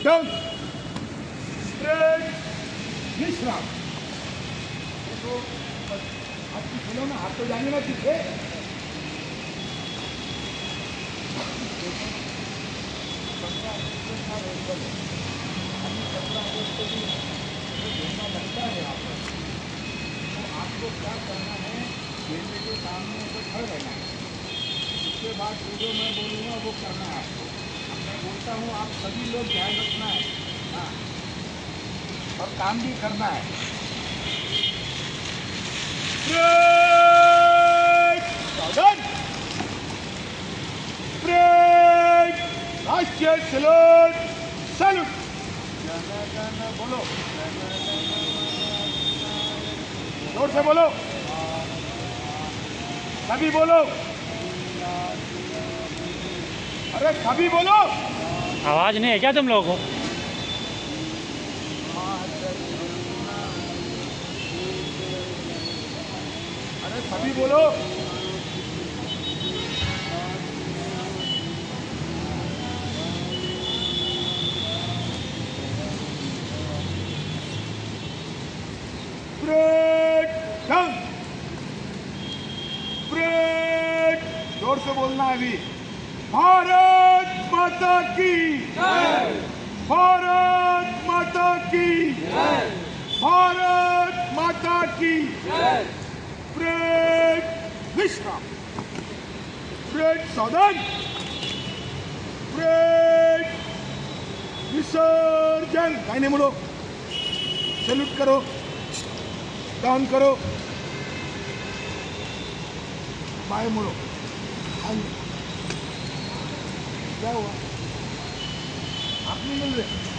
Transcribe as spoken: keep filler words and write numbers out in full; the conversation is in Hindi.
डाउन, ब्रेक, विश्राम। तो आपकी सुनो ना, हाथ तो जाने ना पीछे। लगता है आपको, तो आपको क्या करना है, गेंदे के सामने ऐसे खड़े रहना है। उसके बाद जो मैं बोलूँगा वो करना है आपको। मैं बोलता हूँ आप सभी लोग ध्यान रखना है, हाँ, और काम भी करना है। ब्रेक, सावधान, ब्रेक, राष्ट्रीय सैल्यूट, सैल्यूट। बोलो, जोर से बोलो, सभी बोलो, अरे सभी बोलो। आवाज नहीं है क्या तुम लोगों को? अरे सभी बोलो। ब्रेक, डाउन, ब्रेक, जोर से बोलना है अभी। भारत माता की जय, भारत माता की जय, भारत माता की जय। ब्रेक, विश्राम, ब्रेक, सावधान, ब्रेक, विसर्जन। दाहिने मुड़ो, सैल्यूट करो, डाउन करो, बाएं मुड़ो। क्या हुआ? आप नहीं मिल रहे?